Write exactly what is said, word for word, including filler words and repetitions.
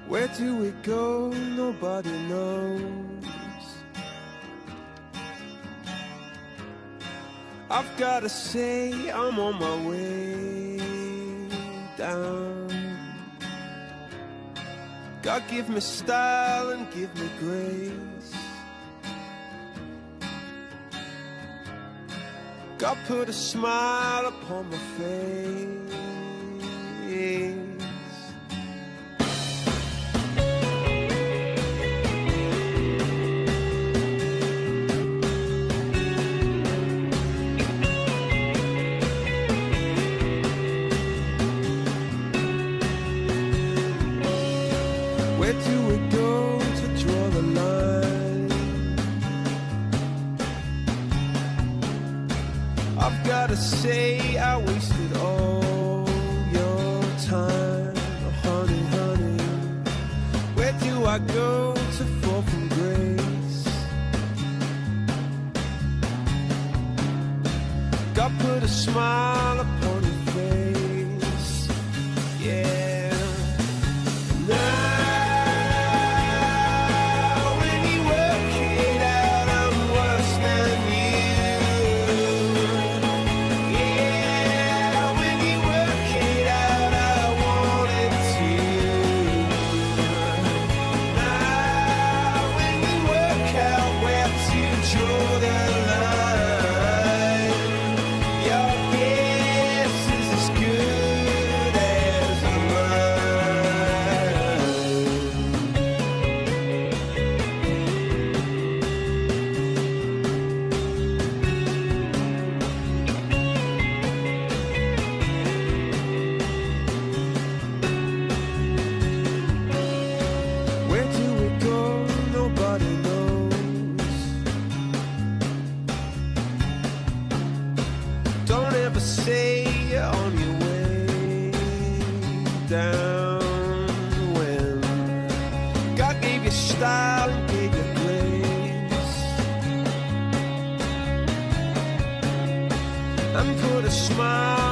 Where do we go? Nobody knows. I've gotta say I'm on my way down. God give me style and give me grace. God put a smile upon my face. Where do we go to draw the line? I've gotta say I wasted all your time, oh, honey, honey. Where do I go to fall from grace? God put a smile upon your face, yeah. Now say you're on your way down when God gave you style and gave you grace and put a smile